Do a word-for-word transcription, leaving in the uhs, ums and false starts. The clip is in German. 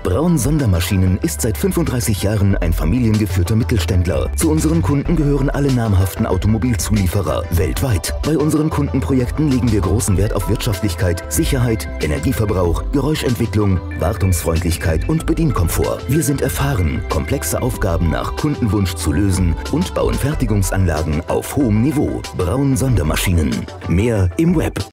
Braun Sondermaschinen ist seit fünfunddreißig Jahren ein familiengeführter Mittelständler. Zu unseren Kunden gehören alle namhaften Automobilzulieferer weltweit. Bei unseren Kundenprojekten legen wir großen Wert auf Wirtschaftlichkeit, Sicherheit, Energieverbrauch, Geräuschentwicklung, Wartungsfreundlichkeit und Bedienkomfort. Wir sind erfahren, komplexe Aufgaben nach Kundenwunsch zu lösen und bauen Fertigungsanlagen auf hohem Niveau. Braun Sondermaschinen. Mehr im Web.